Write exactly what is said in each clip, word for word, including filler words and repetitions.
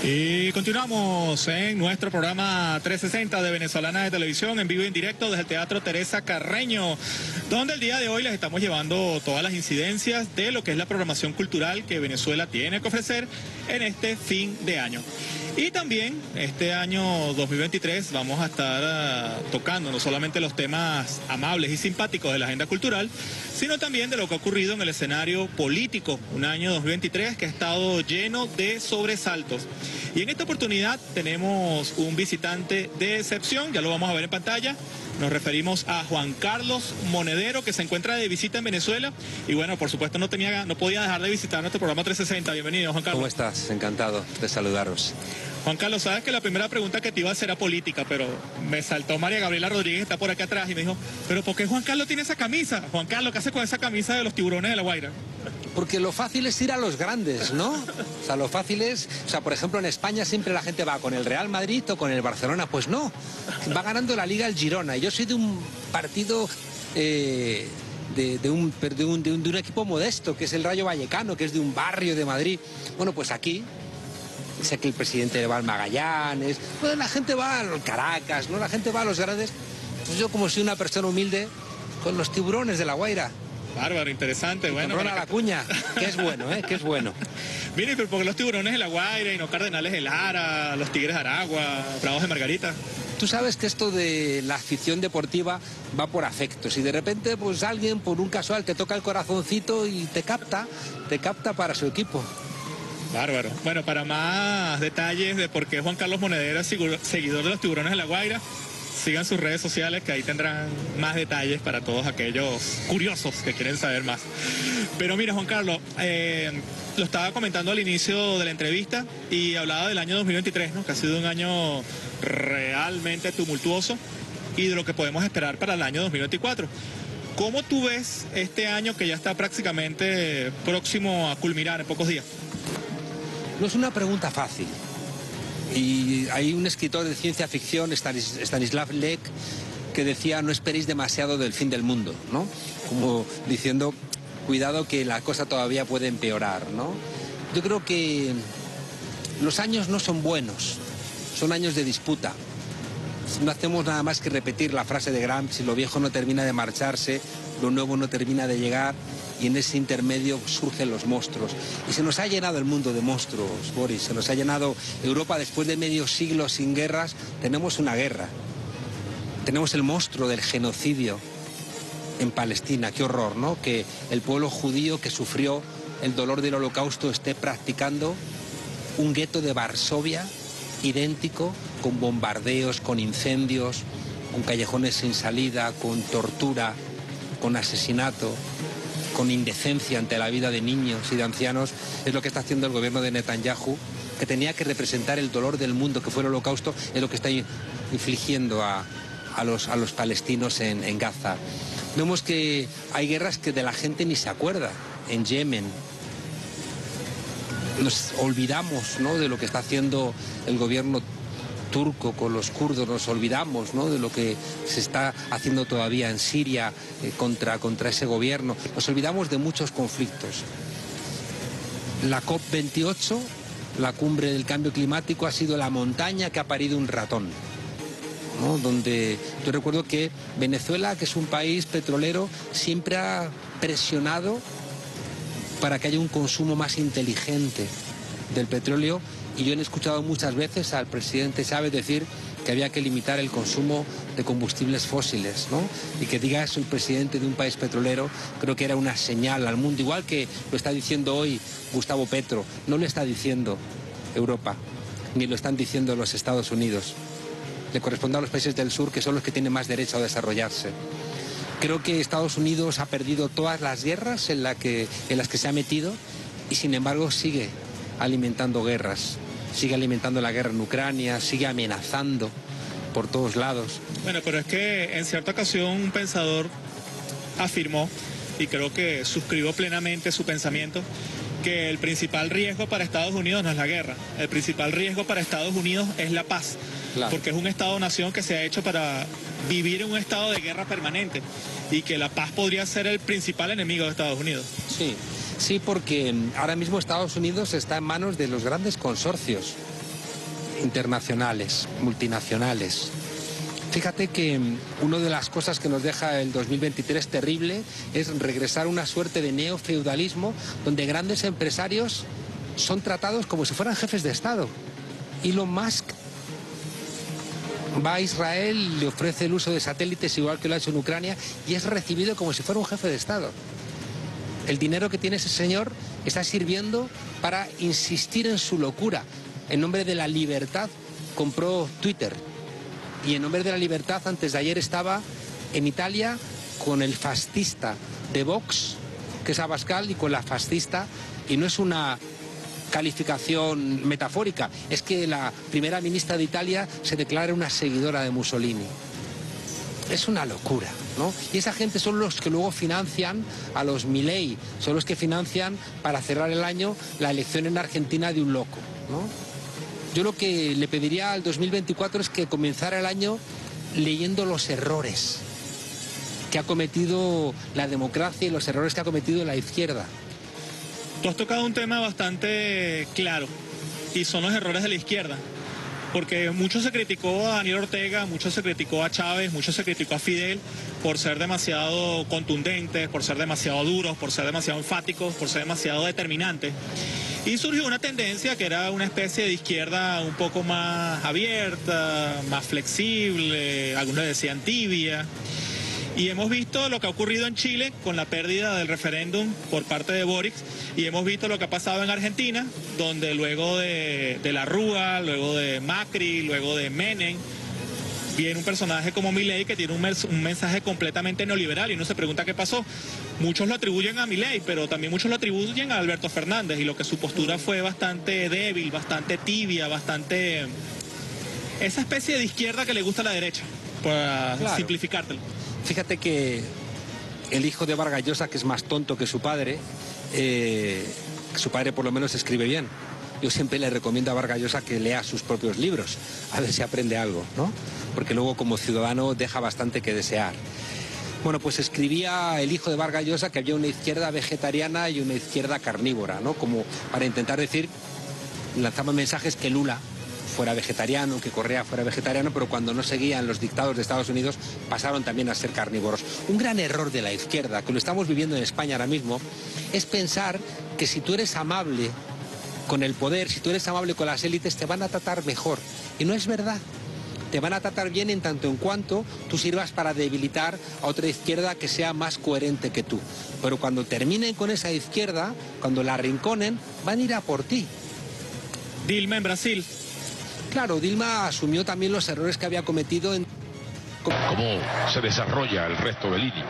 Y continuamos en nuestro programa trescientos sesenta de Venezolana de Televisión, en vivo y en directo desde el Teatro Teresa Carreño, donde el día de hoy les estamos llevando todas las incidencias de lo que es la programación cultural que Venezuela tiene que ofrecer en este fin de año. Y también este año dos mil veintitrés vamos a estar uh, tocando no solamente los temas amables y simpáticos de la agenda cultural, sino también de lo que ha ocurrido en el escenario político. Un año dos mil veintitrés que ha estado lleno de sobresaltos. Y en esta oportunidad tenemos un visitante de excepción, ya lo vamos a ver en pantalla. Nos referimos a Juan Carlos Monedero, que se encuentra de visita en Venezuela. Y bueno, por supuesto no tenía, no podía dejar de visitar nuestro programa trescientos sesenta. Bienvenido, Juan Carlos. ¿Cómo estás? Encantado de saludaros. Juan Carlos, sabes que la primera pregunta que te iba a hacer era política, pero me saltó María Gabriela Rodríguez, está por acá atrás, y me dijo, ¿pero por qué Juan Carlos tiene esa camisa? Juan Carlos, ¿qué hace con esa camisa de los tiburones de La Guaira? Porque lo fácil es ir a los grandes, ¿no? O sea, lo fácil es... O sea, por ejemplo, en España siempre la gente va con el Real Madrid o con el Barcelona. Pues no, va ganando la Liga el Girona. Y yo soy de un partido... Eh, de, de, un, de, un, de, un, de un equipo modesto, que es el Rayo Vallecano, que es de un barrio de Madrid. Bueno, pues aquí... Sé que el presidente va al Magallanes, pues la gente va al Caracas, ¿no? La gente va a los grandes. Pues yo, como soy una persona humilde, con los tiburones de La Guaira. Bárbaro, interesante, bueno. Tiburón a la cuña, que es bueno, ¿eh? Que es bueno. Mire, pero ¿por qué los tiburones de La Guaira y no Cardenales de Lara, los Tigres de Aragua, Bravos de Margarita? Tú sabes que esto de la afición deportiva va por afectos y de repente pues alguien por un casual te toca el corazoncito y te capta, te capta para su equipo. Bárbaro. Bueno, para más detalles de por qué Juan Carlos Monedero es seguidor de los tiburones de La Guaira, sigan sus redes sociales, que ahí tendrán más detalles para todos aquellos curiosos que quieren saber más. Pero mira, Juan Carlos, eh, lo estaba comentando al inicio de la entrevista y hablaba del año dos mil veintitrés, ¿no? Que ha sido un año realmente tumultuoso y de lo que podemos esperar para el año dos mil veinticuatro. ¿Cómo tú ves este año que ya está prácticamente próximo a culminar en pocos días? No es una pregunta fácil. Y hay un escritor de ciencia ficción, Stanis, Stanislav Lem, que decía, no esperéis demasiado del fin del mundo, ¿no? Como diciendo, cuidado que la cosa todavía puede empeorar, ¿no? Yo creo que los años no son buenos, son años de disputa. No hacemos nada más que repetir la frase de Gramsci, lo viejo no termina de marcharse, lo nuevo no termina de llegar, y en ese intermedio surgen los monstruos. Y se nos ha llenado el mundo de monstruos, Boris, se nos ha llenado Europa después de medio siglo sin guerras. Tenemos una guerra, tenemos el monstruo del genocidio en Palestina, qué horror, ¿no? Que el pueblo judío que sufrió el dolor del holocausto esté practicando un gueto de Varsovia idéntico, con bombardeos, con incendios, con callejones sin salida, con tortura, con asesinato, con indecencia ante la vida de niños y de ancianos. Es lo que está haciendo el gobierno de Netanyahu, que tenía que representar el dolor del mundo, que fue el holocausto, es lo que está infligiendo a, a, los, a los palestinos en, en Gaza. Vemos que hay guerras que de la gente ni se acuerda, en Yemen. Nos olvidamos, ¿no?, de lo que está haciendo el gobierno turco con los kurdos, nos olvidamos, ¿no?, de lo que se está haciendo todavía en Siria eh, contra, contra ese gobierno. Nos olvidamos de muchos conflictos. La COP veintiocho, la cumbre del cambio climático, ha sido la montaña que ha parido un ratón, ¿no? Donde yo recuerdo que Venezuela, que es un país petrolero, siempre ha presionado para que haya un consumo más inteligente del petróleo. Y yo he escuchado muchas veces al presidente Chávez decir que había que limitar el consumo de combustibles fósiles, ¿no? Y que diga eso el presidente de un país petrolero, creo que era una señal al mundo, igual que lo está diciendo hoy Gustavo Petro. No lo está diciendo Europa, ni lo están diciendo los Estados Unidos. Le corresponde a los países del sur, que son los que tienen más derecho a desarrollarse. Creo que Estados Unidos ha perdido todas las guerras en, la que, en las que se ha metido y sin embargo sigue alimentando guerras. Sigue alimentando la guerra en Ucrania, sigue amenazando por todos lados. Bueno, pero es que en cierta ocasión un pensador afirmó, y creo que suscribo plenamente su pensamiento, que el principal riesgo para Estados Unidos no es la guerra, el principal riesgo para Estados Unidos es la paz, claro. Porque es un Estado-nación que se ha hecho para vivir en un estado de guerra permanente y que la paz podría ser el principal enemigo de Estados Unidos. Sí. Sí, porque ahora mismo Estados Unidos está en manos de los grandes consorcios internacionales, multinacionales. Fíjate que una de las cosas que nos deja el dos mil veintitrés terrible es regresar a una suerte de neofeudalismo donde grandes empresarios son tratados como si fueran jefes de Estado. Elon Musk va a Israel, le ofrece el uso de satélites igual que lo ha hecho en Ucrania y es recibido como si fuera un jefe de Estado. El dinero que tiene ese señor está sirviendo para insistir en su locura. En nombre de la libertad compró Twitter. Y en nombre de la libertad, antes de ayer estaba en Italia con el fascista de Vox, que es Abascal, y con la fascista, y no es una calificación metafórica, es que la primera ministra de Italia se declara una seguidora de Mussolini. Es una locura, ¿no? Y esa gente son los que luego financian a los Milei, son los que financian para cerrar el año la elección en Argentina de un loco, ¿no? Yo lo que le pediría al dos mil veinticuatro es que comenzara el año leyendo los errores que ha cometido la democracia y los errores que ha cometido la izquierda. Tú has tocado un tema bastante claro y son los errores de la izquierda. Porque mucho se criticó a Daniel Ortega, mucho se criticó a Chávez, mucho se criticó a Fidel por ser demasiado contundentes, por ser demasiado duros, por ser demasiado enfáticos, por ser demasiado determinantes. Y surgió una tendencia que era una especie de izquierda un poco más abierta, más flexible, algunos decían tibia. Y hemos visto lo que ha ocurrido en Chile con la pérdida del referéndum por parte de Boric, y hemos visto lo que ha pasado en Argentina, donde luego de, de la Rúa, luego de Macri, luego de Menem, viene un personaje como Milei que tiene un, un mensaje completamente neoliberal, y uno se pregunta qué pasó. Muchos lo atribuyen a Milei, pero también muchos lo atribuyen a Alberto Fernández, y lo que su postura fue bastante débil, bastante tibia, bastante... esa especie de izquierda que le gusta a la derecha, para claro. simplificártelo. Fíjate que el hijo de Vargas Llosa, que es más tonto que su padre, eh, su padre por lo menos escribe bien. Yo siempre le recomiendo a Vargas Llosa que lea sus propios libros, a ver si aprende algo, ¿no? Porque luego como ciudadano deja bastante que desear. Bueno, pues escribía el hijo de Vargas Llosa que había una izquierda vegetariana y una izquierda carnívora, ¿no? Como para intentar decir, lanzaba mensajes que Lula fuera vegetariano, que Correa fuera vegetariano, pero cuando no seguían los dictados de Estados Unidos pasaron también a ser carnívoros. Un gran error de la izquierda, que lo estamos viviendo en España ahora mismo, es pensar que si tú eres amable con el poder, si tú eres amable con las élites, te van a tratar mejor. Y no es verdad. Te van a tratar bien en tanto en cuanto tú sirvas para debilitar a otra izquierda que sea más coherente que tú. Pero cuando terminen con esa izquierda, cuando la arrinconen, van a ir a por ti. Dilma en Brasil. Claro, Dilma asumió también los errores que había cometido en... ¿Cómo se desarrolla el resto del I N I?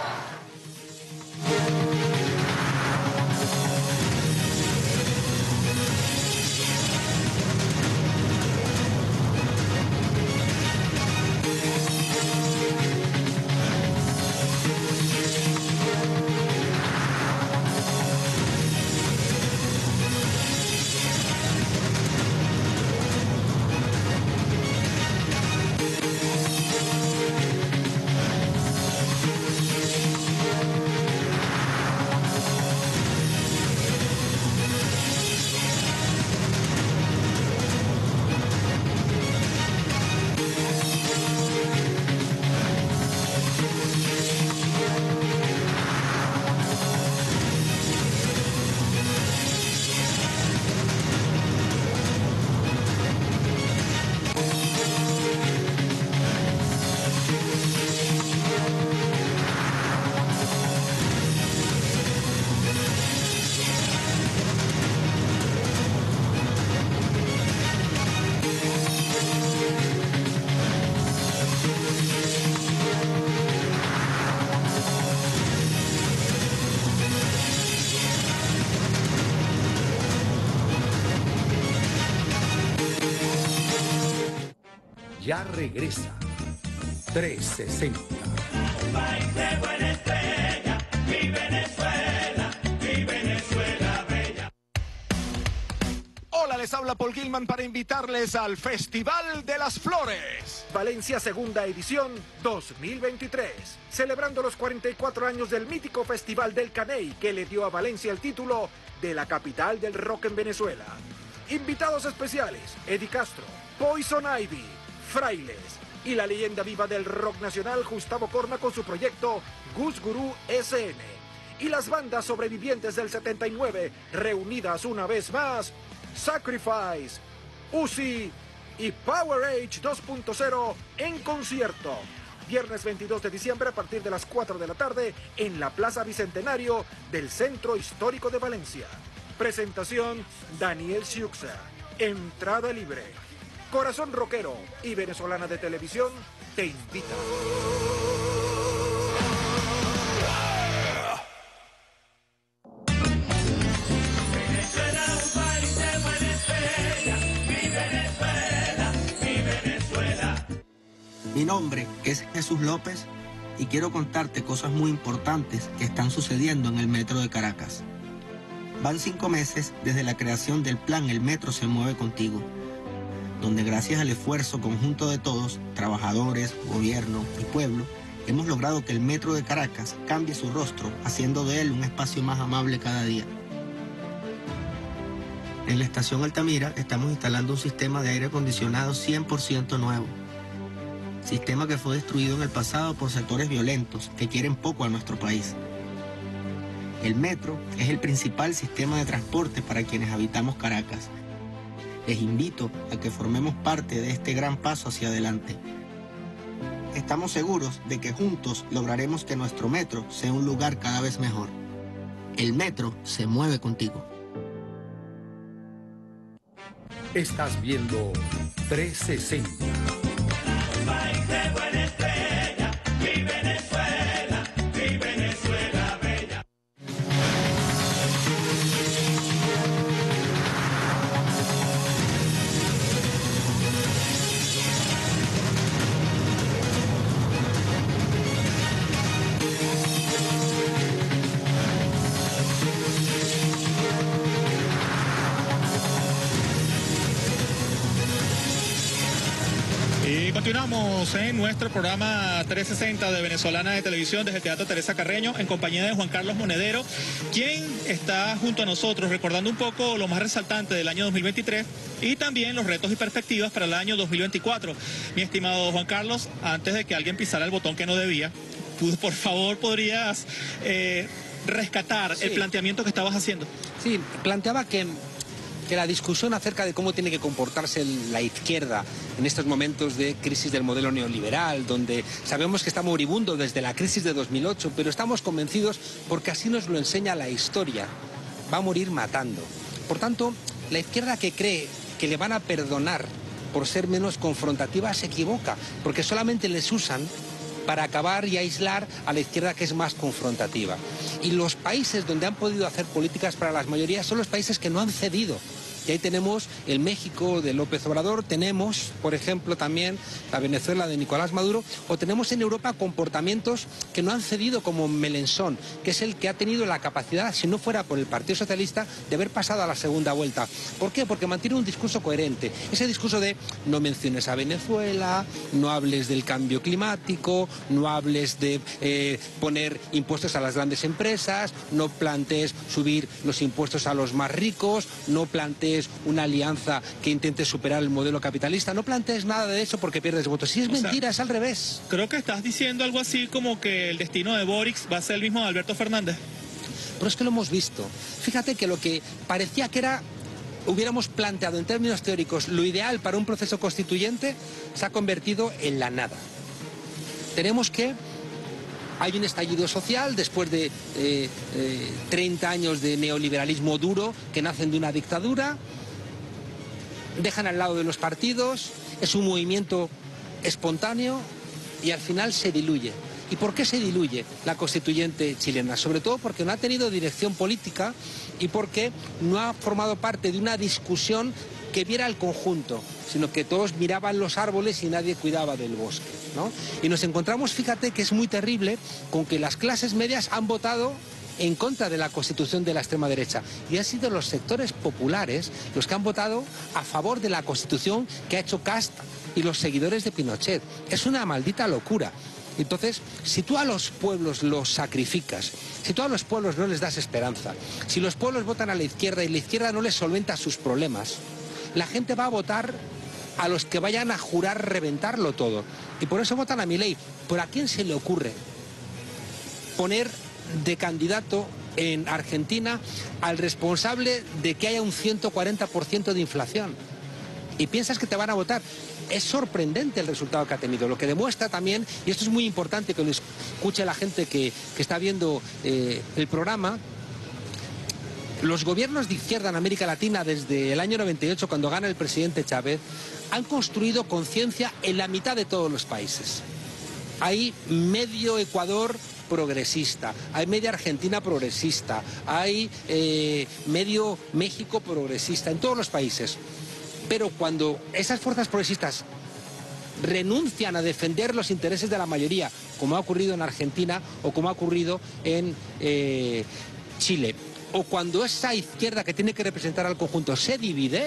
Ya regresa trescientos sesenta. País de buena estrella, mi Venezuela, mi Venezuela bella. Hola, les habla Paul Gilman para invitarles al Festival de las Flores. Valencia segunda edición dos mil veintitrés. Celebrando los cuarenta y cuatro años del mítico Festival del Caney que le dio a Valencia el título de la capital del rock en Venezuela. Invitados especiales, Eddie Castro, Poison Ivy, Frailes y la leyenda viva del rock nacional Gustavo Corna con su proyecto Gus Guru S N. Y las bandas sobrevivientes del setenta y nueve reunidas una vez más, Sacrifice, Uzi y Power Age dos punto cero en concierto. Viernes veintidós de diciembre a partir de las cuatro de la tarde en la Plaza Bicentenario del Centro Histórico de Valencia. Presentación Daniel Siuxa. Entrada libre. Corazón Rockero y Venezolana de Televisión te invita. Venezuela, un país de buena estrella. Mi Venezuela, mi Venezuela. Mi nombre es Jesús López y quiero contarte cosas muy importantes que están sucediendo en el Metro de Caracas. Van cinco meses desde la creación del plan El Metro se mueve contigo, donde gracias al esfuerzo conjunto de todos, trabajadores, gobierno y pueblo, hemos logrado que el Metro de Caracas cambie su rostro, haciendo de él un espacio más amable cada día. En la estación Altamira estamos instalando un sistema de aire acondicionado cien por ciento nuevo. Sistema que fue destruido en el pasado por sectores violentos que quieren poco a nuestro país. El metro es el principal sistema de transporte para quienes habitamos Caracas. Les invito a que formemos parte de este gran paso hacia adelante. Estamos seguros de que juntos lograremos que nuestro metro sea un lugar cada vez mejor. El metro se mueve contigo. Estás viendo trescientos sesenta. Un país de buena estrella. Mi Venezuela, mi Venezuela bella. Y continuamos en nuestro programa trescientos sesenta de Venezolana de Televisión desde el Teatro Teresa Carreño en compañía de Juan Carlos Monedero, quien está junto a nosotros recordando un poco lo más resaltante del año dos mil veintitrés y también los retos y perspectivas para el año dos mil veinticuatro. Mi estimado Juan Carlos, antes de que alguien pisara el botón que no debía, tú, por favor, podrías eh, rescatar sí. el planteamiento que estabas haciendo. Sí, planteaba que... que la discusión acerca de cómo tiene que comportarse la izquierda en estos momentos de crisis del modelo neoliberal, donde sabemos que está moribundo desde la crisis de dos mil ocho, pero estamos convencidos porque así nos lo enseña la historia, va a morir matando. Por tanto, la izquierda que cree que le van a perdonar por ser menos confrontativa se equivoca, porque solamente les usan para acabar y aislar a la izquierda que es más confrontativa. Y los países donde han podido hacer políticas para las mayorías son los países que no han cedido. Y ahí tenemos el México de López Obrador, tenemos, por ejemplo, también la Venezuela de Nicolás Maduro, o tenemos en Europa comportamientos que no han cedido como Mélenchon, que es el que ha tenido la capacidad, si no fuera por el Partido Socialista, de haber pasado a la segunda vuelta. ¿Por qué? Porque mantiene un discurso coherente. Ese discurso de no menciones a Venezuela, no hables del cambio climático, no hables de eh, poner impuestos a las grandes empresas, no plantees subir los impuestos a los más ricos, no plantees una alianza que intente superar el modelo capitalista. No plantees nada de eso porque pierdes votos. Si es o mentira, sea, es al revés. Creo que estás diciendo algo así como que el destino de Boric va a ser el mismo de Alberto Fernández. Pero es que lo hemos visto. Fíjate que lo que parecía que era, hubiéramos planteado en términos teóricos, lo ideal para un proceso constituyente, se ha convertido en la nada. Tenemos que... Hay un estallido social después de eh, eh, treinta años de neoliberalismo duro que nacen de una dictadura, dejan al lado de los partidos, es un movimiento espontáneo y al final se diluye. ¿Y por qué se diluye la constituyente chilena? Sobre todo porque no ha tenido dirección política y porque no ha formado parte de una discusión que viera el conjunto, sino que todos miraban los árboles y nadie cuidaba del bosque, ¿no? Y nos encontramos, fíjate que es muy terrible, con que las clases medias han votado en contra de la Constitución de la extrema derecha y han sido los sectores populares los que han votado a favor de la Constitución que ha hecho Kast y los seguidores de Pinochet. Es una maldita locura. Entonces, si tú a los pueblos los sacrificas, si tú a los pueblos no les das esperanza, si los pueblos votan a la izquierda y la izquierda no les solventa sus problemas, la gente va a votar a los que vayan a jurar reventarlo todo. Y por eso votan a Milei. ¿Pero a quién se le ocurre poner de candidato en Argentina al responsable de que haya un ciento cuarenta por ciento de inflación? Y piensas que te van a votar. Es sorprendente el resultado que ha tenido, lo que demuestra también, y esto es muy importante que lo escuche la gente que, que está viendo eh, el programa. Los gobiernos de izquierda en América Latina desde el año noventa y ocho, cuando gana el presidente Chávez, han construido conciencia en la mitad de todos los países. Hay medio Ecuador progresista, hay media Argentina progresista, hay eh, medio México progresista, en todos los países. Pero cuando esas fuerzas progresistas renuncian a defender los intereses de la mayoría, como ha ocurrido en Argentina o como ha ocurrido en eh, Chile, o cuando esa izquierda que tiene que representar al conjunto se divide,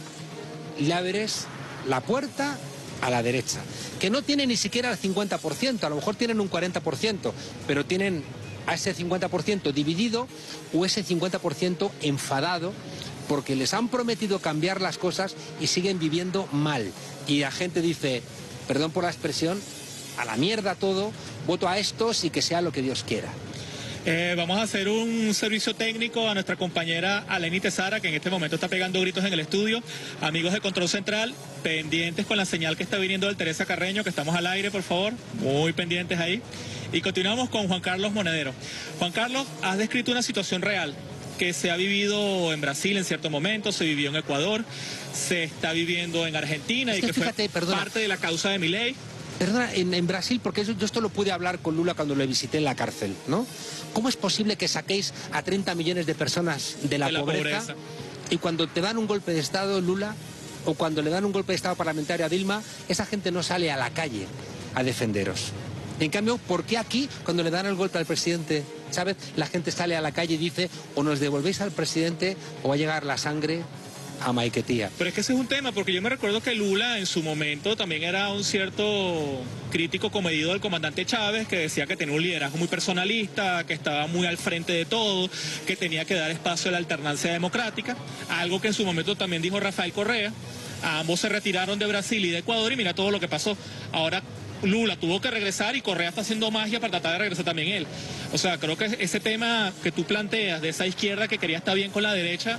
le abres la puerta a la derecha, que no tiene ni siquiera el cincuenta por ciento, a lo mejor tienen un cuarenta por ciento, pero tienen a ese cincuenta por ciento dividido o ese cincuenta por ciento enfadado porque les han prometido cambiar las cosas y siguen viviendo mal. Y la gente dice, perdón por la expresión, a la mierda todo, voto a estos y que sea lo que Dios quiera. Eh, vamos a hacer un servicio técnico a nuestra compañera Aleni Tesara, que en este momento está pegando gritos en el estudio. Amigos de Control Central, pendientes con la señal que está viniendo del Teresa Carreño, que estamos al aire, por favor. Muy pendientes ahí. Y continuamos con Juan Carlos Monedero. Juan Carlos, has descrito una situación real que se ha vivido en Brasil en cierto momento, se vivió en Ecuador, se está viviendo en Argentina es y que, que fíjate, fue perdona. parte de la causa de Milei. Perdona, en, en Brasil, porque eso, yo esto lo pude hablar con Lula cuando le visité en la cárcel, ¿no? ¿Cómo es posible que saquéis a treinta millones de personas de la, De la pobreza, pobreza. y cuando te dan un golpe de Estado, Lula, o cuando le dan un golpe de Estado parlamentario a Dilma, esa gente no sale a la calle a defenderos? En cambio, ¿por qué aquí, cuando le dan el golpe al presidente Chávez, la gente sale a la calle y dice, o nos devolvéis al presidente o va a llegar la sangre a Maiquetía? Pero es que ese es un tema, porque yo me recuerdo que Lula en su momento también era un cierto crítico comedido del comandante Chávez, que decía que tenía un liderazgo muy personalista, que estaba muy al frente de todo, que tenía que dar espacio a la alternancia democrática, algo que en su momento también dijo Rafael Correa. Ambos se retiraron de Brasil y de Ecuador y mira todo lo que pasó. Ahora Lula tuvo que regresar y Correa está haciendo magia para tratar de regresar también él. O sea, creo que ese tema que tú planteas de esa izquierda que quería estar bien con la derecha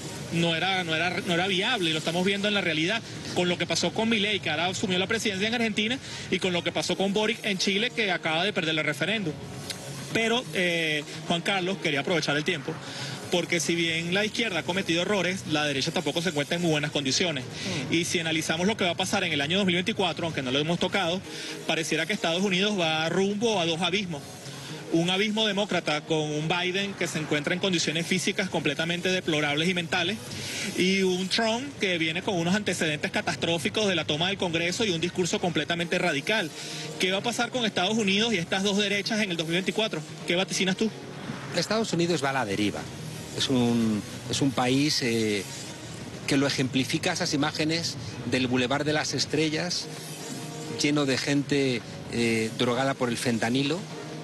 no era, no era, no era viable, y lo estamos viendo en la realidad con lo que pasó con Milei, que ahora asumió la presidencia en Argentina, y con lo que pasó con Boric en Chile, que acaba de perder el referéndum. Pero, eh, Juan Carlos, quería aprovechar el tiempo, porque si bien la izquierda ha cometido errores, la derecha tampoco se encuentra en muy buenas condiciones. Mm. Y si analizamos lo que va a pasar en el año dos mil veinticuatro, aunque no lo hemos tocado, pareciera que Estados Unidos va rumbo a dos abismos. Un abismo demócrata con un Biden que se encuentra en condiciones físicas completamente deplorables y mentales, y un Trump que viene con unos antecedentes catastróficos de la toma del Congreso y un discurso completamente radical. ¿Qué va a pasar con Estados Unidos y estas dos derechas en el dos mil veinticuatro? ¿Qué vaticinas tú? Estados Unidos va a la deriva. Es un, es un país eh, que lo ejemplifica esas imágenes del Boulevard de las Estrellas, lleno de gente eh, drogada por el fentanilo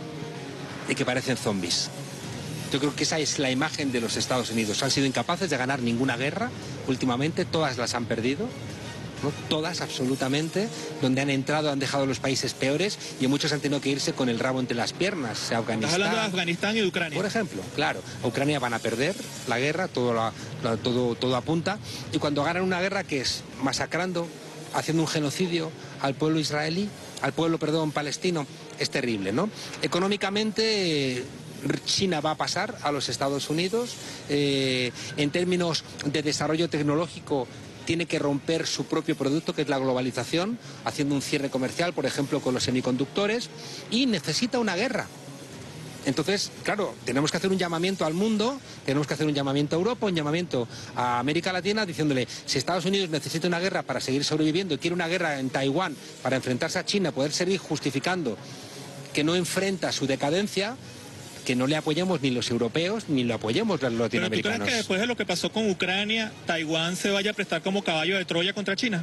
y que parecen zombies. Yo creo que esa es la imagen de los Estados Unidos. Han sido incapaces de ganar ninguna guerra últimamente, todas las han perdido, ¿no? Todas, absolutamente. Donde han entrado han dejado los países peores y muchos han tenido que irse con el rabo entre las piernas. O sea, Afganistán, ¿Estás hablando de Afganistán y de Ucrania? Por ejemplo, claro. A Ucrania van a perder la guerra, todo, la, la, todo, todo apunta. Y cuando ganan una guerra, ¿qué es? Masacrando, haciendo un genocidio al pueblo israelí, al pueblo, perdón, palestino. Es terrible, ¿no? Económicamente, China va a pasar a los Estados Unidos. Eh, en términos de desarrollo tecnológico, tiene que romper su propio producto, que es la globalización, haciendo un cierre comercial, por ejemplo, con los semiconductores, y necesita una guerra. Entonces, claro, tenemos que hacer un llamamiento al mundo, tenemos que hacer un llamamiento a Europa, un llamamiento a América Latina, diciéndole, si Estados Unidos necesita una guerra para seguir sobreviviendo y quiere una guerra en Taiwán para enfrentarse a China, poder seguir justificando que no enfrenta su decadencia, que no le apoyemos ni los europeos ni lo apoyemos los latinoamericanos. ¿Pero tú crees que después de lo que pasó con Ucrania, Taiwán se vaya a prestar como caballo de Troya contra China?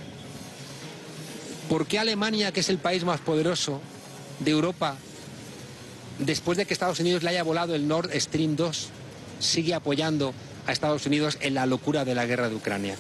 ¿Por qué Alemania, que es el país más poderoso de Europa, después de que Estados Unidos le haya volado el Nord Stream dos, sigue apoyando a Estados Unidos en la locura de la guerra de Ucrania?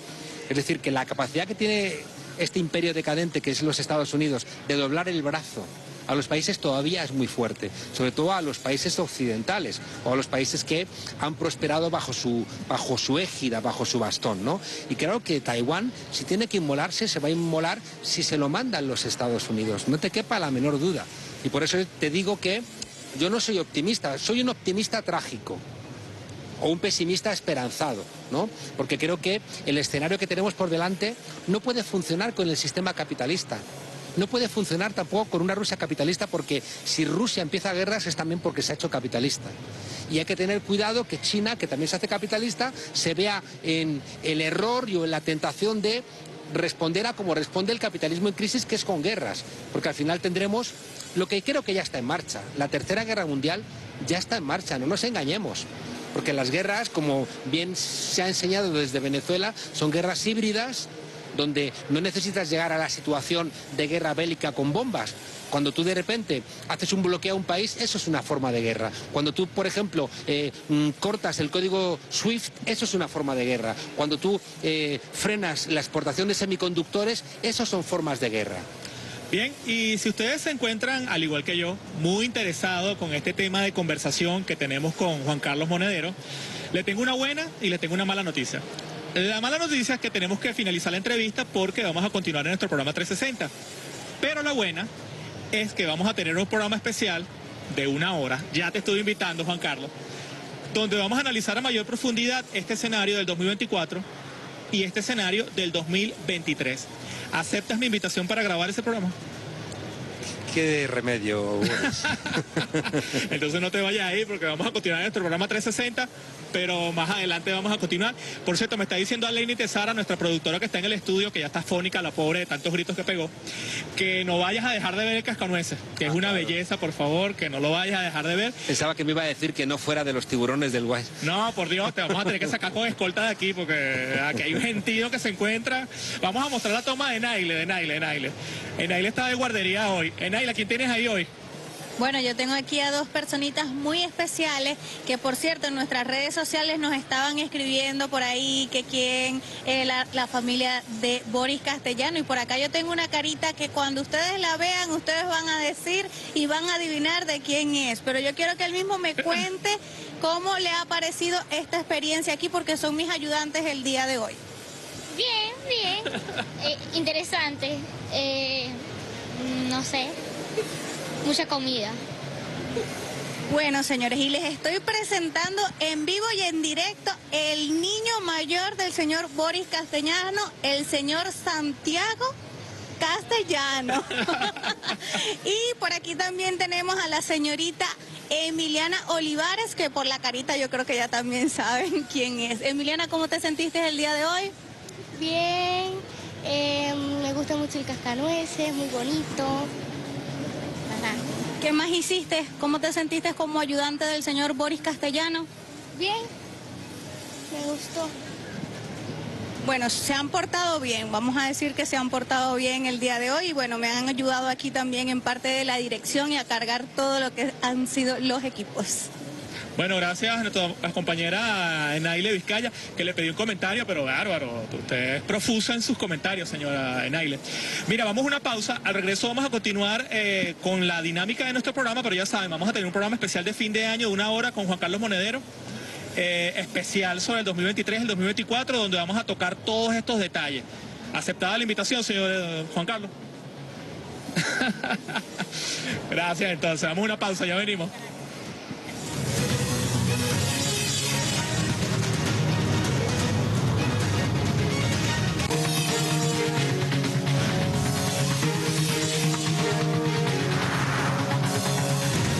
Es decir, que la capacidad que tiene este imperio decadente que es los Estados Unidos de doblar el brazo a los países todavía es muy fuerte, sobre todo a los países occidentales o a los países que han prosperado bajo su, bajo su égida, bajo su bastón, ¿no? Y creo que Taiwán, si tiene que inmolarse, se va a inmolar si se lo mandan los Estados Unidos, no te quepa la menor duda. Y por eso te digo que yo no soy optimista, soy un optimista trágico o un pesimista esperanzado, ¿no? Porque creo que el escenario que tenemos por delante no puede funcionar con el sistema capitalista. No puede funcionar tampoco con una Rusia capitalista, porque si Rusia empieza guerras es también porque se ha hecho capitalista. Y hay que tener cuidado que China, que también se hace capitalista, se vea en el error y en la tentación de responder a como responde el capitalismo en crisis, que es con guerras. Porque al final tendremos lo que creo que ya está en marcha. La Tercera Guerra Mundial ya está en marcha, no nos engañemos. Porque las guerras, como bien se ha enseñado desde Venezuela, son guerras híbridas, donde no necesitas llegar a la situación de guerra bélica con bombas. Cuando tú de repente haces un bloqueo a un país, eso es una forma de guerra. Cuando tú, por ejemplo, eh, cortas el código SWIFT, eso es una forma de guerra. Cuando tú eh, frenas la exportación de semiconductores, eso son formas de guerra. Bien, y si ustedes se encuentran, al igual que yo, muy interesados con este tema de conversación que tenemos con Juan Carlos Monedero, le tengo una buena y le tengo una mala noticia. La mala noticia es que tenemos que finalizar la entrevista porque vamos a continuar en nuestro programa trescientos sesenta. Pero la buena es que vamos a tener un programa especial de una hora, ya te estoy invitando, Juan Carlos, donde vamos a analizar a mayor profundidad este escenario del dos mil veinticuatro y este escenario del dos mil veintitrés. ¿Aceptas mi invitación para grabar ese programa? ¿Qué remedio? Entonces no te vayas ahí porque vamos a continuar en nuestro programa trescientos sesenta, pero más adelante vamos a continuar. Por cierto, me está diciendo Aleini Tesara, nuestra productora que está en el estudio, que ya está fónica, la pobre de tantos gritos que pegó, que no vayas a dejar de ver el Cascanueces, que es una belleza, por favor, que no lo vayas a dejar de ver. Pensaba que me iba a decir que no fuera de los tiburones del Guay. No, por Dios, te vamos a tener que sacar con escolta de aquí porque aquí hay un gentío que se encuentra. Vamos a mostrar la toma de Naile, de Naile, de Naile. Naile está de guardería hoy. Naile, ¿a quién tienes ahí hoy? Bueno, yo tengo aquí a dos personitas muy especiales que, por cierto, en nuestras redes sociales nos estaban escribiendo por ahí que quién es la, la familia de Boris Castellano. Y por acá yo tengo una carita que cuando ustedes la vean, ustedes van a decir y van a adivinar de quién es. Pero yo quiero que él mismo me cuente cómo le ha parecido esta experiencia aquí, porque son mis ayudantes el día de hoy. Bien, bien. Eh, interesante. Eh, no sé. Mucha comida. Bueno, señores, y les estoy presentando en vivo y en directo el niño mayor del señor Boris Castellano, el señor Santiago Castellano. Y por aquí también tenemos a la señorita Emiliana Olivares, que por la carita yo creo que ya también saben quién es. Emiliana, ¿cómo te sentiste el día de hoy? Bien, eh, me gusta mucho el cascanueces, muy bonito. Ajá. ¿Qué más hiciste? ¿Cómo te sentiste como ayudante del señor Boris Castellano? Bien, me gustó. Bueno, se han portado bien, vamos a decir que se han portado bien el día de hoy y bueno, me han ayudado aquí también en parte de la dirección y a cargar todo lo que han sido los equipos. Bueno, gracias a nuestra compañera Naile Vizcaya, que le pedí un comentario, pero bárbaro, usted es profusa en sus comentarios, señora Naile. Mira, vamos a una pausa, al regreso vamos a continuar eh, con la dinámica de nuestro programa, pero ya saben, vamos a tener un programa especial de fin de año de una hora con Juan Carlos Monedero, eh, especial sobre el dos mil veintitrés y el dos mil veinticuatro, donde vamos a tocar todos estos detalles. ¿Aceptada la invitación, señor eh, Juan Carlos? Gracias, entonces, vamos a una pausa, ya venimos.